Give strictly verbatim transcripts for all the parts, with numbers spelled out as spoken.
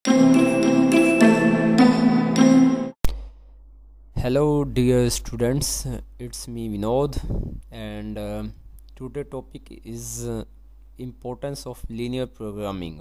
Hello dear students, it's me Vinod, and uh, today topic is uh, importance of linear programming.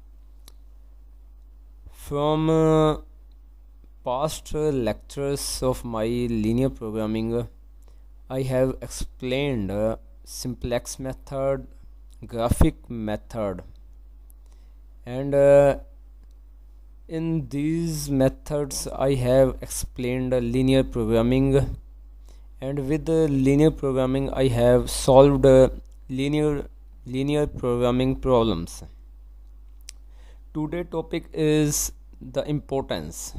From uh, past uh, lectures of my linear programming, I have explained uh, simplex method, graphic method, and uh, in these methods I have explained uh, linear programming, and with the linear programming I have solved uh, linear linear programming problems. Today topic is the importance,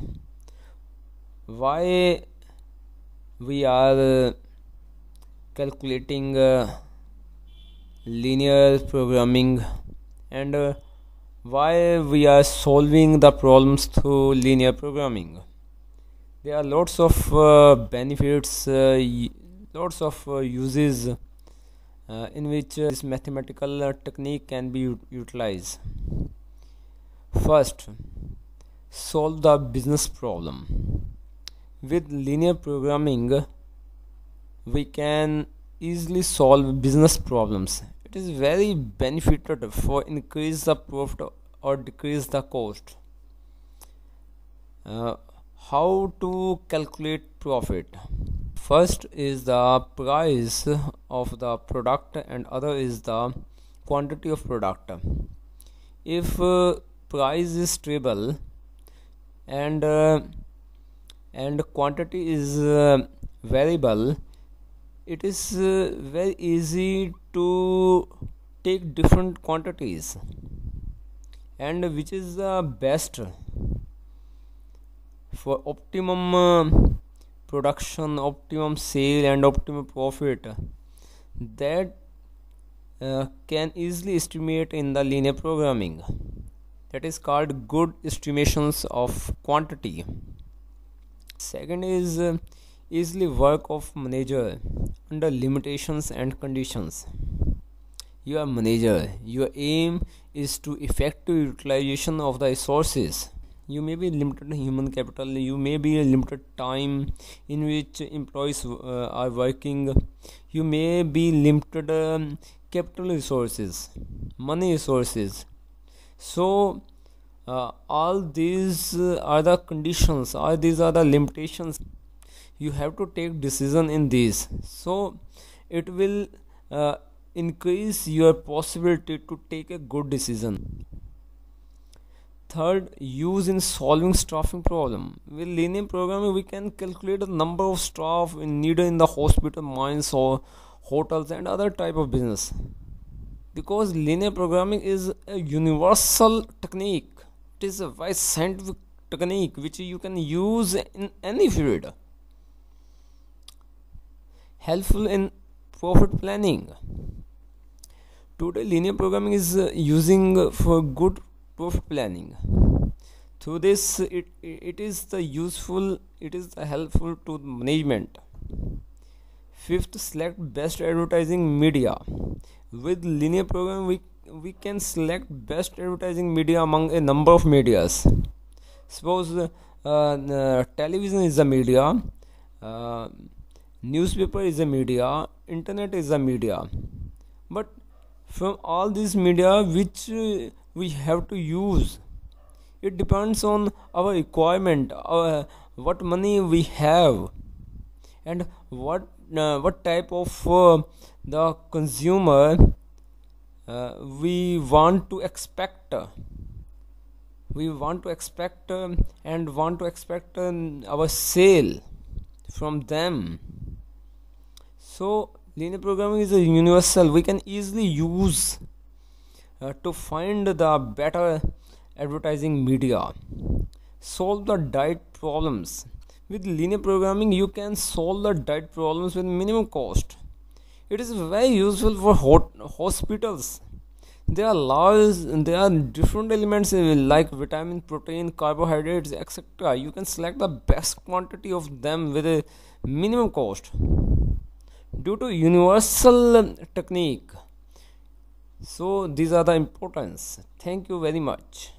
why we are uh, calculating uh, linear programming, and uh, why we are solving the problems through linear programming. There are lots of uh, benefits, uh, lots of uh, uses uh, in which uh, this mathematical uh, technique can be utilized. First, solve the business problem. With linear programming, we can easily solve business problems. It is very benefited for increase the profit or decrease the cost. Uh, how to calculate profit? First is the price of the product, and other is the quantity of product. If uh, price is stable and uh, and quantity is uh, variable, it is uh, very easy to take different quantities, and which is the best for optimum uh, production, optimum sale, and optimum profit, that uh, can easily estimate in the linear programming. That is called good estimations of quantity. Second is uh, easily work of manager under limitations and conditions. You are manager, your aim is to effective utilization of the resources. You may be limited human capital, you may be a limited time in which employees uh, are working, you may be limited um, capital resources, money resources. So uh, all these uh, are the conditions, all these are the limitations. You have to take decision in these, so it will uh, increase your possibility to take a good decision. Third, use in solving staffing problem. With linear programming, we can calculate the number of staff needed in the hospital, mines, or hotels, and other type of business. Because linear programming is a universal technique, it is a very scientific technique which you can use in any field. Helpful in profit planning. Today linear programming is uh, using uh, for good profit planning. Through this it, it is the useful, it is the helpful to management. Fifth, select best advertising media. With linear programming we we can select best advertising media among a number of medias. Suppose uh, uh, television is a media, uh, newspaper is a media, internet is a media, but from all these media which uh, we have to use, it depends on our requirement, our, what money we have, and what uh, what type of uh, the consumer uh, we want to expect we want to expect uh, and want to expect uh, our sale from them. So linear programming is a universal, we can easily use uh, to find the better advertising media. Solve the diet problems. With linear programming you can solve the diet problems with minimum cost. It is very useful for hot hospitals. There are large, there are different elements uh, like vitamin, protein, carbohydrates, etc. You can select the best quantity of them with a minimum cost due to universal technique. So these are the importance. Thank you very much.